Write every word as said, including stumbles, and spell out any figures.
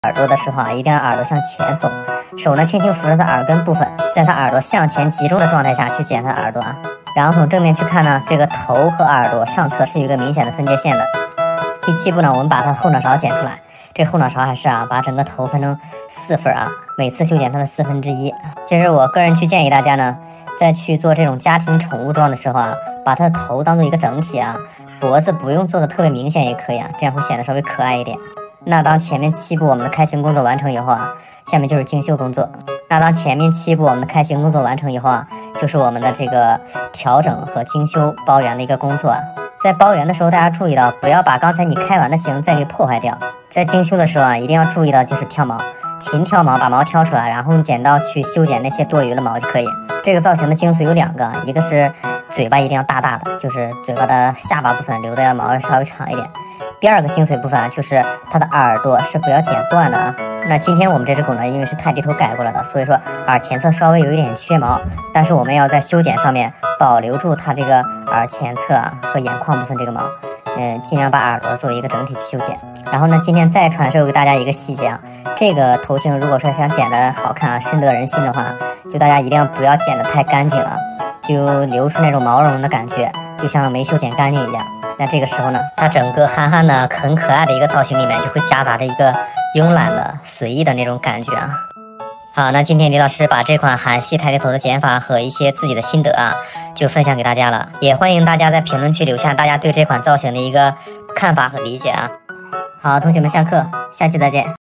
耳朵的时候啊，一定要耳朵向前耸，手呢轻轻扶着他耳根部分，在他耳朵向前集中的状态下去剪他的耳朵啊。然后从正面去看呢，这个头和耳朵上侧是有一个明显的分界线的。第七步呢，我们把它后脑勺剪出来。这后脑勺还是啊，把整个头分成四份啊，每次修剪它的四分之一。其实我个人去建议大家呢，在去做这种家庭宠物装的时候啊，把它的头当做一个整体啊，脖子不用做的特别明显也可以啊，这样会显得稍微可爱一点。那当前面七步我们的开型工作完成以后啊，下面就是精修工作。那当前面七步我们的开型工作完成以后啊，就是我们的这个调整和精修包圆的一个工作啊。在包圆的时候，大家注意到不要把刚才你开完的型再给破坏掉。在精修的时候啊，一定要注意到就是挑毛，勤挑毛，把毛挑出来，然后用剪刀去修剪那些多余的毛就可以。这个造型的精髓有两个，一个是嘴巴一定要大大的，就是嘴巴的下巴部分留的毛稍微长一点。第二个精髓部分啊，就是它的耳朵是不要剪断的啊。那今天我们这只狗呢，因为是泰迪头改过来的，所以说耳前侧稍微有一点缺毛，但是我们要在修剪上面保留住它这个耳前侧啊和眼眶部分这个毛，嗯，尽量把耳朵作为一个整体去修剪。然后呢，今天再传授给大家一个细节啊，这个头型如果说想剪得好看啊，深得人心的话，就大家一定要不要剪得太干净啊，就留出那种毛茸茸的感觉，就像没修剪干净一样。那这个时候呢，它整个憨憨的很可爱的一个造型里面，就会夹杂着一个慵懒的随意的那种感觉啊。好，那今天李老师把这款韩系泰迪头的剪法和一些自己的心得啊，就分享给大家了。也欢迎大家在评论区留下大家对这款造型的一个看法和理解啊。好，同学们下课，下期再见。